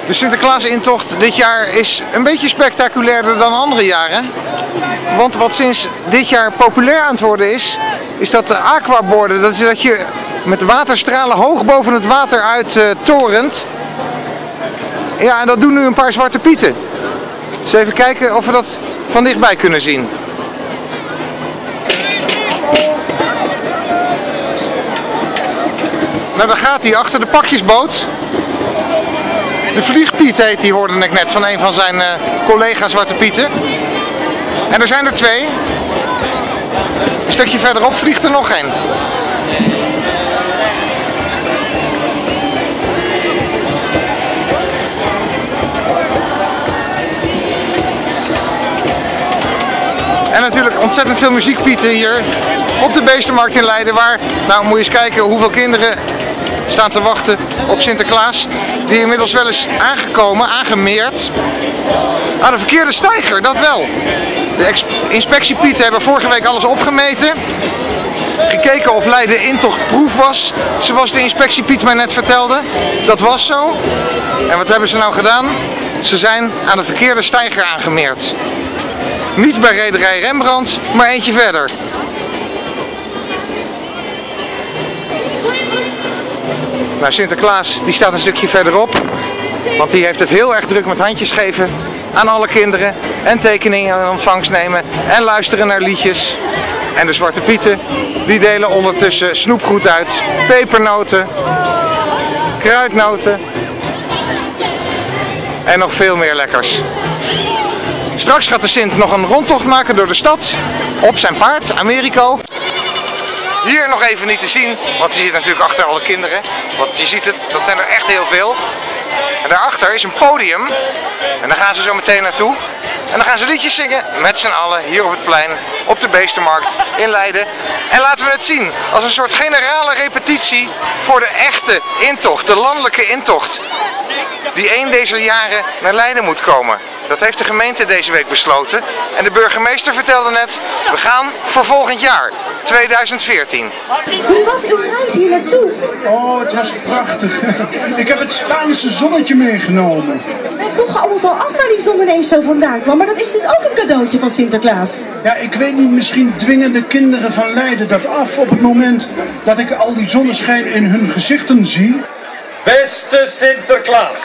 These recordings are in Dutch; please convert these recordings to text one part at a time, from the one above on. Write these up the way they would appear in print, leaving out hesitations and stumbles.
De Sinterklaas-intocht dit jaar is een beetje spectaculairder dan andere jaren. Want wat sinds dit jaar populair aan het worden is dat de aquaborden. Dat is dat je met waterstralen hoog boven het water uit torent. Ja, en dat doen nu een paar Zwarte Pieten. Dus even kijken of we dat van dichtbij kunnen zien. Nou, daar gaat hij achter de pakjesboot. De Vliegpiet heet die, hoorde ik net van een van zijn collega's Zwarte Pieten. En er zijn er twee. Een stukje verderop vliegt er nog één. En natuurlijk ontzettend veel muziekpieten hier op de Beestenmarkt in Leiden. Waar, nou moet je eens kijken hoeveel kinderen staan te wachten op Sinterklaas. Die inmiddels wel is aangemeerd. Ah, de verkeerde steiger, dat wel. De inspectiepieten hebben vorige week alles opgemeten. Gekeken of Leiden intochtproef was, zoals de inspectiepiet mij net vertelde. Dat was zo. En wat hebben ze nou gedaan? Ze zijn aan de verkeerde steiger aangemeerd. Niet bij rederij Rembrandt, maar eentje verder. Nou, Sinterklaas die staat een stukje verderop. Want die heeft het heel erg druk met handjes geven aan alle kinderen. En tekeningen in ontvangst nemen. En luisteren naar liedjes. En de Zwarte Pieten die delen ondertussen snoepgoed uit. Pepernoten. Kruidnoten. En nog veel meer lekkers. Straks gaat de Sint nog een rondtocht maken door de stad. Op zijn paard, Americo. Hier nog even niet te zien, want hij zit natuurlijk achter alle kinderen. Want je ziet het, dat zijn er echt heel veel. En daarachter is een podium. En daar gaan ze zo meteen naartoe. En dan gaan ze liedjes zingen met z'n allen hier op het plein, op de Beestenmarkt in Leiden. En laten we het zien als een soort generale repetitie voor de echte intocht, de landelijke intocht. Die één deze jaren naar Leiden moet komen. Dat heeft de gemeente deze week besloten. En de burgemeester vertelde net, we gaan voor volgend jaar, 2014. Hoe was uw reis hier naartoe? Oh, het was prachtig. Ik heb het Spaanse zonnetje meegenomen. Wij vroegen ons al af waar die zon ineens zo vandaan kwam, maar dat is dus ook een cadeautje van Sinterklaas. Ja, ik weet niet, misschien dwingen de kinderen van Leiden dat af op het moment dat ik al die zonneschijn in hun gezichten zie. Beste Sinterklaas,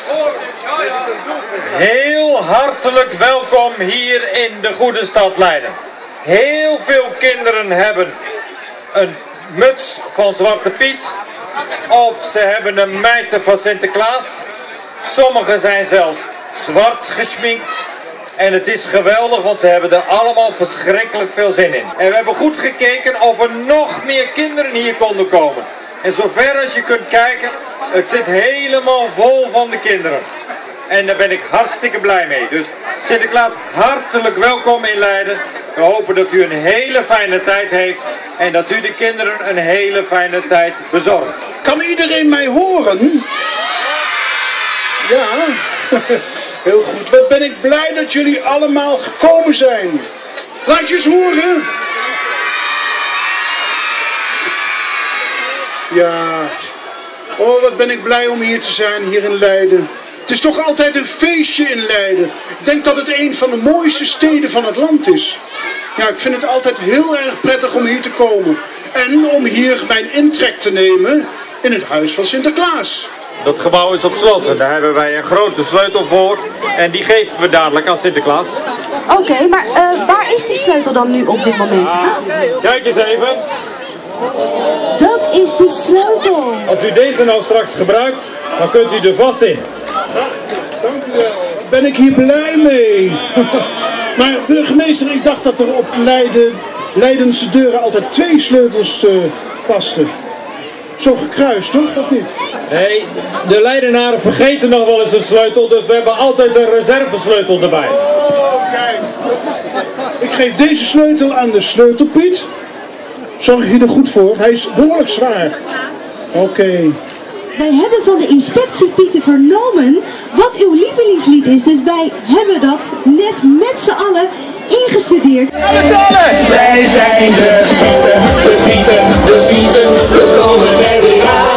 heel hartelijk welkom hier in de goede stad Leiden. Heel veel kinderen hebben een muts van Zwarte Piet of ze hebben een mijter van Sinterklaas. Sommigen zijn zelfs zwart geschminkt. En het is geweldig, want ze hebben er allemaal verschrikkelijk veel zin in. En we hebben goed gekeken of er nog meer kinderen hier konden komen. En zover als je kunt kijken, het zit helemaal vol van de kinderen. En daar ben ik hartstikke blij mee. Dus Sinterklaas, hartelijk welkom in Leiden. We hopen dat u een hele fijne tijd heeft. En dat u de kinderen een hele fijne tijd bezorgt. Kan iedereen mij horen? Ja, heel goed. Wat ben ik blij dat jullie allemaal gekomen zijn. Laat je eens horen. Ja, oh wat ben ik blij om hier te zijn, hier in Leiden. Het is toch altijd een feestje in Leiden. Ik denk dat het een van de mooiste steden van het land is. Ja, ik vind het altijd heel erg prettig om hier te komen. En om hier mijn intrek te nemen in het huis van Sinterklaas. Dat gebouw is op slot en daar hebben wij een grote sleutel voor. En die geven we dadelijk aan Sinterklaas. Oké, maar waar is die sleutel dan nu op dit moment? Kijk eens even. Dat is de sleutel. Als u deze nou straks gebruikt, dan kunt u er vast in. Dank u wel. Ben ik hier blij mee. Maar burgemeester, ik dacht dat er op Leidense deuren altijd 2 sleutels pasten. Zo gekruist, toch? Of niet? Nee, de Leidenaren vergeten nog wel eens een sleutel, dus we hebben altijd een reservesleutel erbij. Oh, kijk. Ik geef deze sleutel aan de sleutelpiet. Zorg je er goed voor? Hij is behoorlijk zwaar. Oké. Wij hebben van de inspectiepieten vernomen wat uw lievelingslied is. Dus wij hebben dat net met z'n allen ingestudeerd. Met z'n allen! Wij zijn de Pieten, we komen every